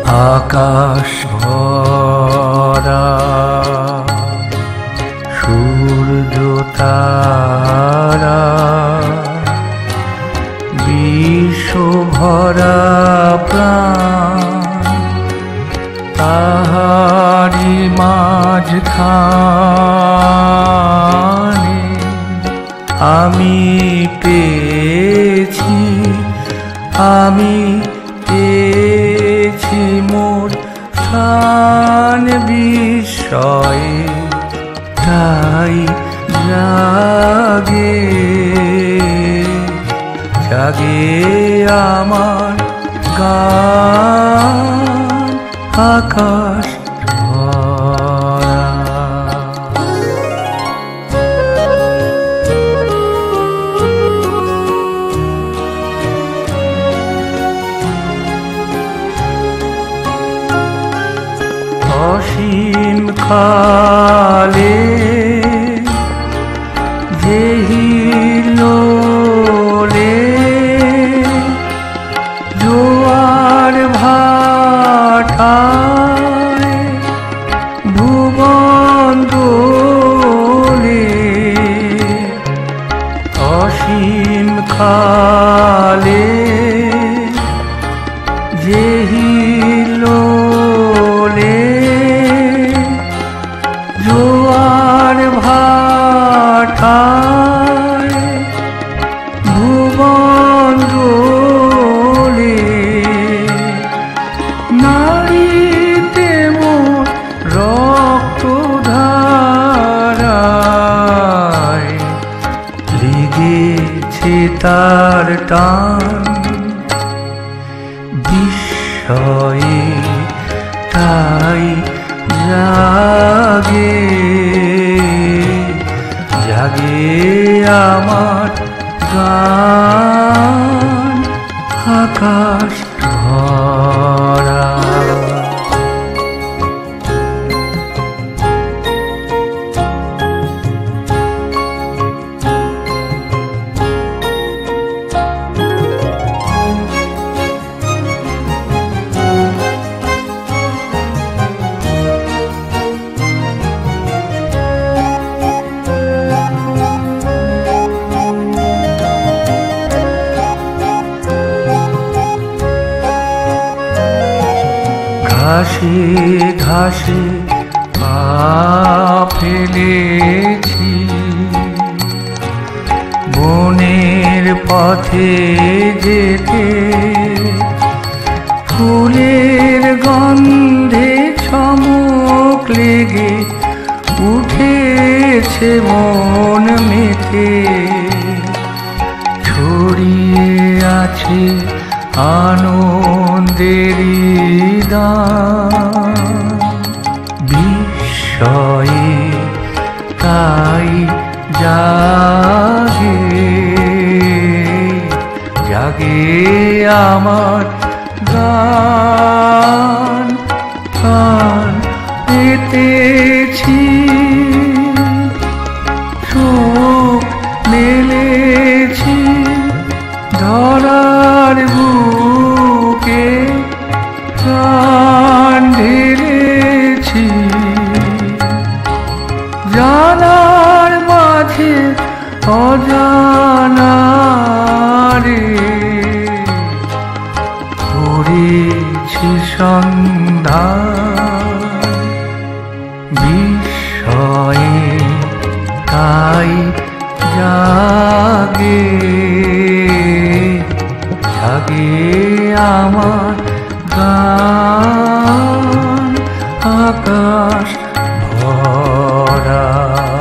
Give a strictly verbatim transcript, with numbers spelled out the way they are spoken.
আকাশ ভরা সূর্য তারা বিশ্ব ভরা প্রাণ তাহারি মাঝখানে আমি পেয়েছি আমি পেয়েছি মোর স্থান বিস্ময়ে তাই জাগে জাগে আমার গান আকাশ অসীম কালে যে হিলোলে জোয়ার ভাটায় ভুবন দোলে অসীম কালে যে হিলোলে জোয়ার ভাটায় ভুবন দোলে নারীতে মোর রক্ত ধারায় লেগেছে তার টান বিস্ময়ে তাই জাগে জাগে আমার গান আকাশ ভরা ঘাসে ঘাসে পা ফেলেছি বনের পথে যেতে ফুলের গন্ধে চমক লেগে উঠেছে মন মেতে ছড়িয়ে আছে আনন্দেরি বিস্ময়ে তাই জাগে জাগে আমার গান গান পেতেছি চোখ মেলেছি ধরার বুকে প্রাণ ঢেলেছি জানার মাঝে অজানারে করেছি সন্ধান বিস্ময়ে তাই জাগে জাগে আমার গান আকাশ ভরা।